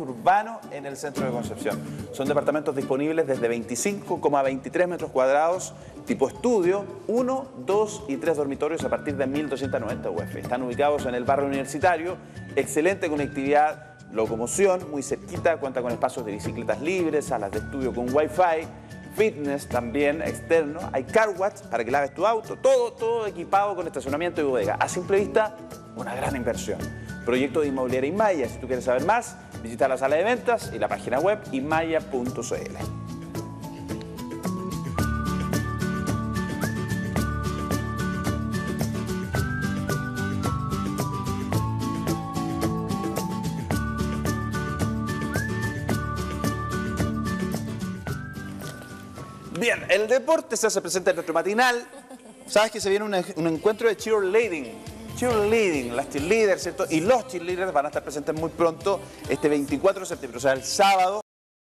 urbano en el centro de Concepción. Son departamentos disponibles desde 25,23 metros cuadrados, tipo estudio, 1, 2 y 3 dormitorios a partir de 1.290 UF. Están ubicados en el barrio universitario, excelente conectividad, locomoción, muy cerquita, cuenta con espacios de bicicletas libres, salas de estudio con Wi-Fi, fitness también externo, hay car wash para que laves tu auto, todo equipado con estacionamiento y bodega. A simple vista, una gran inversión. Proyecto de Inmobiliaria Inmaya. Si tú quieres saber más, visita la sala de ventas y la página web inmaya.cl. Bien, el deporte se hace presente en nuestro matinal. Sabes que se viene un encuentro de cheerleading, las cheerleaders, ¿cierto? Y los cheerleaders van a estar presentes muy pronto, este 24 de septiembre, o sea, el sábado.